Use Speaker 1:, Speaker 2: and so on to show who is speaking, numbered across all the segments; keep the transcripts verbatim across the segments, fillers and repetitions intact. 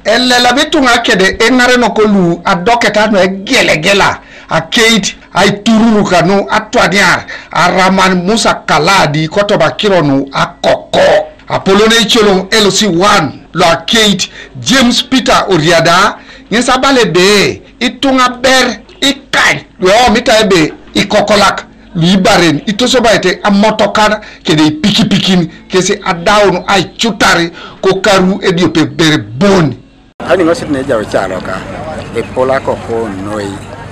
Speaker 1: elle la betunga kede engare no kolu adoketa no gelegela a Kate ay tururu Kanu atwadiar a Raman Musa Kaladi kotoba kironu Akoko Apolone cholong L C one lo a Kate James Peter Oriada yensa bale be itunga ber Ikany yo mita ebe ikokolak libaren itosoba ete amotokana kede piki pikin kese adawno ay chutari ko karu ediope bere boni
Speaker 2: ani ngosit ne jaw chaloka e pola koko noi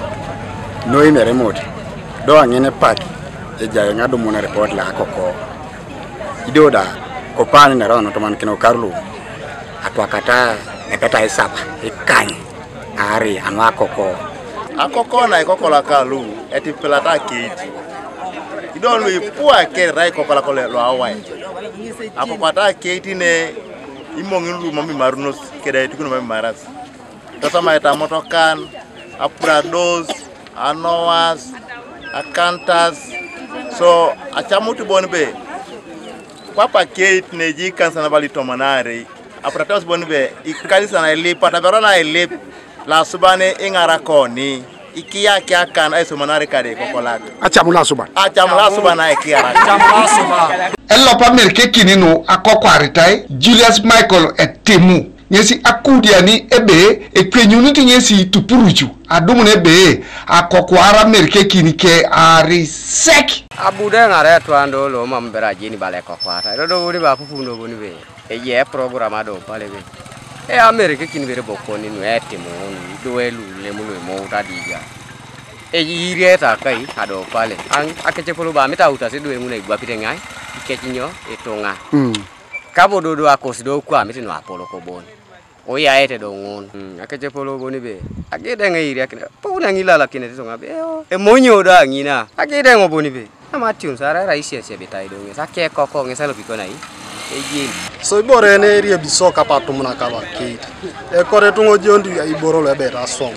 Speaker 2: noi mere mot do angene pak e jaw ngado mona report la Akoko idoda ko pani na rono to man kino karlu atwakata ne peta isapa Ikany ari anwa Akoko
Speaker 3: Akoko na Akoko la kalu eti pelata Kate idon we puwa ke rai Akoko la kole lo awai Akoko ta Kate ne imongin lu mami marunos keda itu mami maras tasama eta motokan aprados anoas akantas so achamutu bonbe papa Kate ne ji kansana bali tomanare aprados bonbe ikali sana ile pata verona ile la subane ingara koni ikia kia kan ay somanare kade kokolak
Speaker 2: achamula suba
Speaker 3: achamula suba na ikia achamula suba
Speaker 1: ello pa merke kinino Akoko aritai Julius Michael etemu nyesi akudiani ebe ekwenyuniti nyesi tupuruchu adumune ebe Akoko ara merke kinike ari sek
Speaker 4: abude ngare twando lo mambera jini bale Akoko ara rodo buni ba pupundo buni be e ye programa do pale be e amerike kinibere bokoni no etemu do elu le mulo mo tadija e yirieta kai ado pale an akeche polo ba meta uta se do emuna igwa pitengai ikechinyo etonga mm kabo do do akosido kwa meti no apolo ko bon oya ete do ngon mm akeche polo boni be agede ngai akine po na ngila la kine tonga be e monyo da ngina agede ngo boni be ama tune sara raisi ese betai do ngesa ke Koko ngesa lo biko nai e
Speaker 5: so ibore ne ri biso kapato muna kaba Kate e kore tungo jondi ya iboro le beta song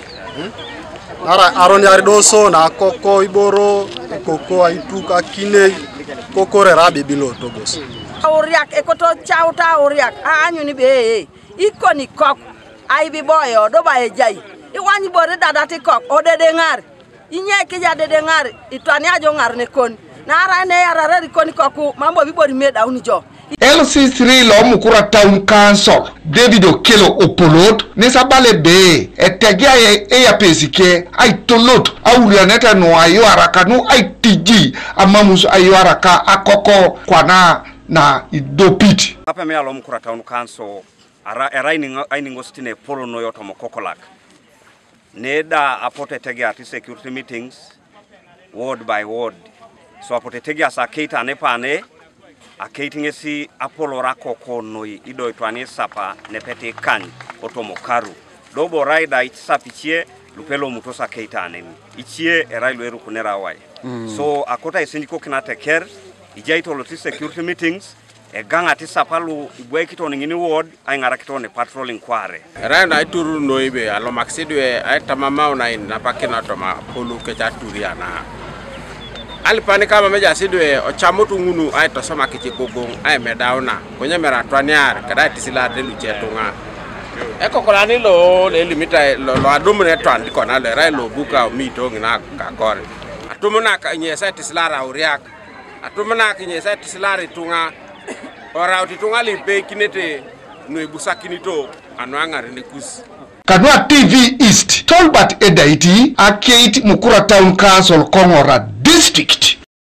Speaker 5: ara aron yari doso na Akoko iboro Koko aituka kine kokore rabi bilo togos
Speaker 6: Oriak ekoto chauta oriak anyu ni be ikoni kok ai bi boyo do ba ejai iwanyi bore dadati kok odede ngar inye ke ja dede ngar itwani ajo ngar ne kon na ara ne ara ri koni koku mambo bi bori meda unijo
Speaker 1: L C three lo mukura town council David Okelo opolot nesa bale be etegia ye eya pesike ai tolot awulianeta no ayo araka no ai tiji amamus ayo araka Akoko kwana na idopit
Speaker 7: apa me alo mukura town council ara eraining ainingo stine polo no yoto mokokolak neda apote tegia ati security meetings ward by ward so apote tegia sa Kate ne pane akeitinge si Apollo Akoko noi ido itwani sapa nepete Ikany otomo karu dobo raida itsapichie lupelo mutosa Keita anemi ichie erailu eru kunera wai mm. so akota isindiko kinate ker ijaito loti security meetings e ganga tisapa lu ibwe kitoni ngini ward ay ngara kitoni patrolling kware
Speaker 8: raida ituru noibe alo maxidwe ay tamama una na pakina toma polu kecha turiana alipani kama meja sidwe ochamutu ngunu ay to sama kichi gogong ay medauna konya mera twaniar kada tisila de luchetunga eko kolani lo le limita lo, lo adumune twan kona le rai lo buka mito ngina kakor atumuna ka nyesa tisila ra uriak atumuna ka nyesa tisila ri tunga ora utitunga lipe kinete no ebusakinito anwanga rendekus
Speaker 1: Kanu T V East Tolbert Edaiti a Kate Mukura Town Council Ngora District